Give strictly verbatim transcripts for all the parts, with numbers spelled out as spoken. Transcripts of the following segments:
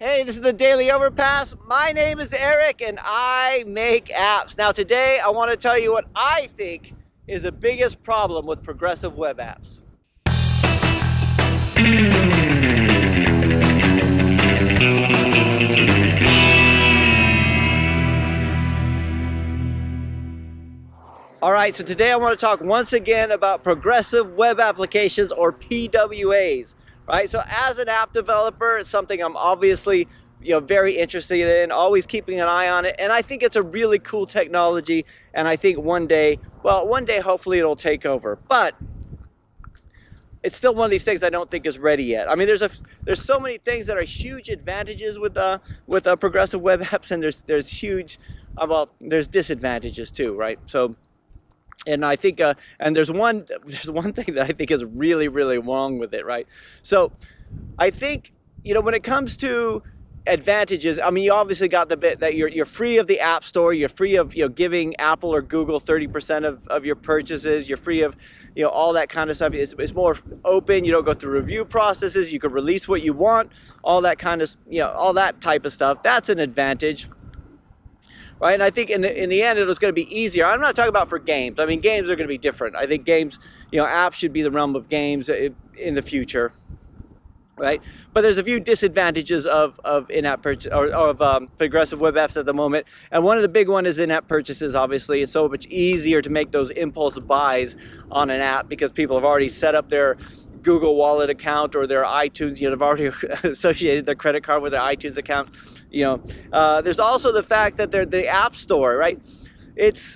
Hey, this is the Daily Overpass. My name is Eric and I make apps. Now today I want to tell you what I think is the biggest problem with progressive web apps. All right, so today I want to talk once again about progressive web applications, or P W As. Right, so as an app developer, it's something I'm obviously, you know, very interested in, always keeping an eye on it, and I think it's a really cool technology, and I think one day, well, one day hopefully it'll take over, but it's still one of these things I don't think is ready yet. I mean, there's a there's so many things that are huge advantages with uh with uh, progressive web apps, and there's there's huge, uh, well, there's disadvantages too, right? So. And I think, uh, and there's one, there's one thing that I think is really, really wrong with it, right? So I think, you know, when it comes to advantages, I mean, you obviously got the bit that you're, you're free of the App Store, you're free of, you know, giving Apple or Google thirty percent of, of your purchases, you're free of, you know, all that kind of stuff. It's, it's more open, you don't go through review processes, you can release what you want, all that kind of, you know, all that type of stuff. That's an advantage. Right, and I think in the, in the end it was going to be easier. I'm not talking about for games. I mean, games are going to be different. I think games, you know, apps should be the realm of games in the future, right? But there's a few disadvantages of, of in-app purchase, or, or of um, progressive web apps at the moment. And one of the big one is in-app purchases, obviously. It's so much easier to make those impulse buys on an app because people have already set up their Google Wallet account or their iTunes, you know, they've already associated their credit card with their iTunes account. You know, uh, there's also the fact that they're the App Store, right? It's,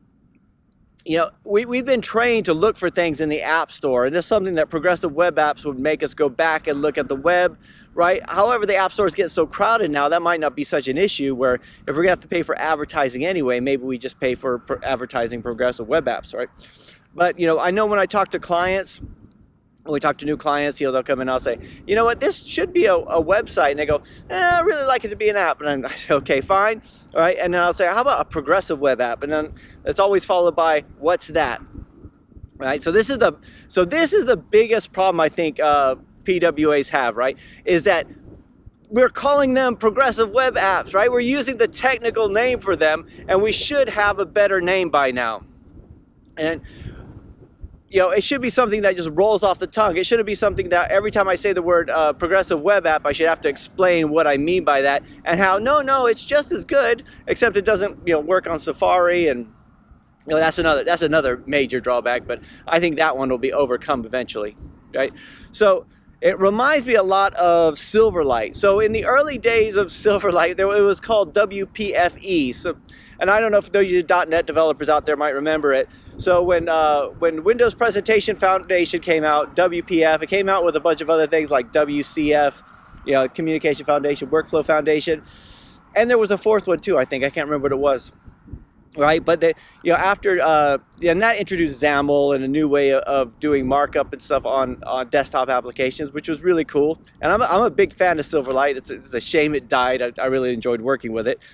you know, we, we've been trained to look for things in the App Store, and it's something that progressive web apps would make us go back and look at the web, right? However, the App Stores get so crowded now, that might not be such an issue, where if we're gonna have to pay for advertising anyway, maybe we just pay for advertising progressive web apps, right? But, you know, I know when I talk to clients, when we talk to new clients, you know, they'll come in and I'll say, you know what, this should be a, a website. And they go, eh, I really like it to be an app. And I say, okay, fine. All right. And then I'll say, how about a progressive web app? And then it's always followed by, what's that? Right. So this is the, so this is the biggest problem I think uh, P W As have, right? Is that we're calling them progressive web apps, right? We're using the technical name for them, and we should have a better name by now. And you know, it should be something that just rolls off the tongue. It shouldn't be something that every time I say the word uh, progressive web app, I should have to explain what I mean by that and how, no, no, it's just as good, except it doesn't, you know, work on Safari, and, you know, that's another, that's another major drawback, but I think that one will be overcome eventually, right? So it reminds me a lot of Silverlight. So in the early days of Silverlight, there, it was called W P F E. So, and I don't know if those dot net developers out there might remember it. So when uh, when Windows Presentation Foundation came out, W P F, it came out with a bunch of other things like W C F, you know, Communication Foundation, Workflow Foundation, and there was a fourth one too. I think I can't remember what it was. Right, but they, you know, after uh, and that introduced XAML and a new way of, of doing markup and stuff on on desktop applications, which was really cool. And I'm a, I'm a big fan of Silverlight. It's, it's a shame it died. I, I really enjoyed working with it.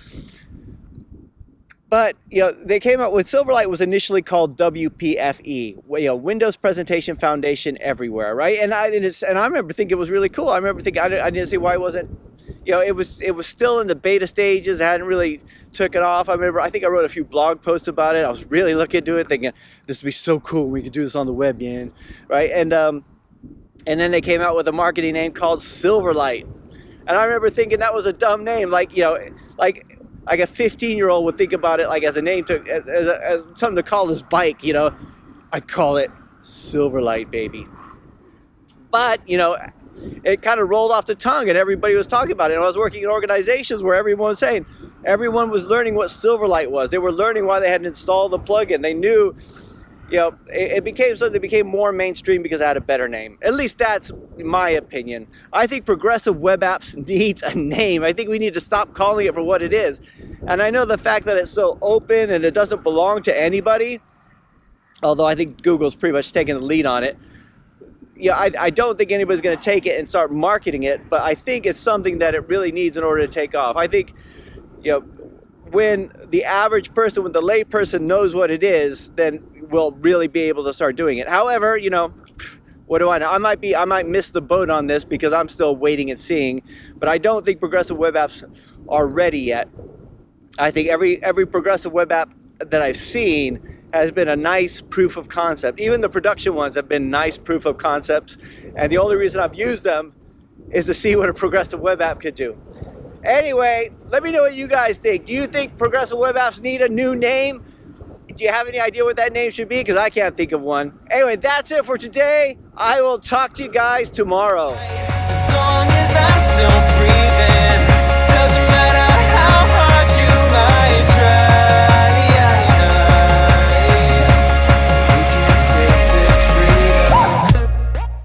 But, you know, they came out with Silverlight was initially called W P F E, you know, Windows Presentation Foundation Everywhere, right? And I and, it's, and I remember thinking it was really cool. I remember thinking I didn't, I didn't see why it wasn't, you know, it was it was still in the beta stages. It hadn't really took it off. I remember I think I wrote a few blog posts about it. I was really looking into it, thinking this would be so cool. We could do this on the web, man, right? And um, and then they came out with a marketing name called Silverlight, and I remember thinking that was a dumb name, like you know, like. Like a fifteen year old would think about it like as a name to, as, a, as something to call his bike, you know, I call it Silverlight, baby. But, you know, it kind of rolled off the tongue and everybody was talking about it. And I was working in organizations where everyone was saying, everyone was learning what Silverlight was. They were learning why they had installed the plugin. They knew, you know, it, it became something that became more mainstream because it had a better name. At least that's my opinion. I think progressive web apps needs a name. I think we need to stop calling it for what it is. And I know the fact that it's so open and it doesn't belong to anybody, although I think Google's pretty much taking the lead on it. Yeah, I, I don't think anybody's going to take it and start marketing it, but I think it's something that it really needs in order to take off. I think, you know, when the average person, when the lay person knows what it is, then we'll really be able to start doing it. However, you know, what do I know? I might be, I might miss the boat on this because I'm still waiting and seeing, but I don't think progressive web apps are ready yet. I think every, every progressive web app that I've seen has been a nice proof of concept. Even the production ones have been nice proof of concepts. And the only reason I've used them is to see what a progressive web app could do. Anyway, let me know what you guys think. Do you think progressive web apps need a new name? Do you have any idea what that name should be? Because I can't think of one. Anyway, that's it for today. I will talk to you guys tomorrow.